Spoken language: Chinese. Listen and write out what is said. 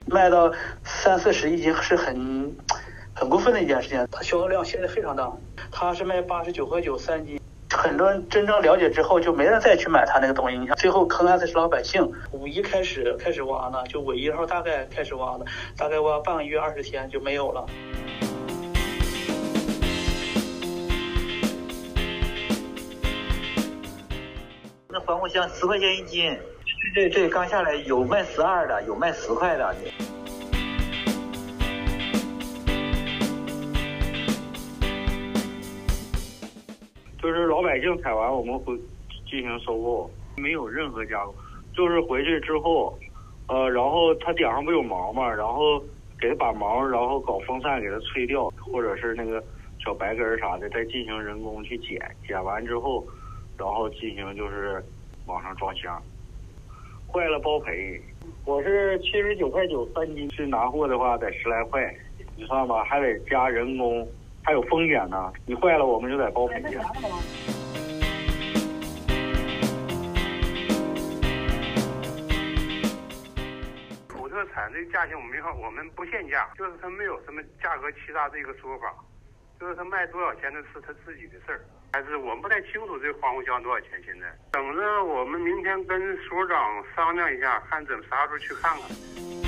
卖到30-40一斤是很过分的一件事情。它销售量现在非常大，它是卖89块9 3斤。很多人真正了解之后，就没人再去买它那个东西。你看，最后坑害的是老百姓。5一开始挖呢，就5月1号大概开始挖的，大概挖半个月20天就没有了。 那防护箱10块钱一斤，这刚下来有卖12的，有卖10块的。 就是老百姓采完，我们会进行收购，没有任何加工。就是回去之后，然后它顶上不有毛嘛，然后给它把毛，然后搞风扇给它吹掉，或者是那个小白根啥的，再进行人工去剪完之后，然后进行就是往上装箱。坏了包赔，我是79块9 3斤，去拿货的话得10来块，你算吧，还得加人工。还有风险呢，你坏了我们就得包赔去。 土特产这个价钱我们不限价，就是他没有什么价格欺诈这个说法，就是他卖多少钱那是他自己的事儿。但是我们不太清楚这个防护箱多少钱，现在等着我们明天跟所长商量一下，看啥时候去看看。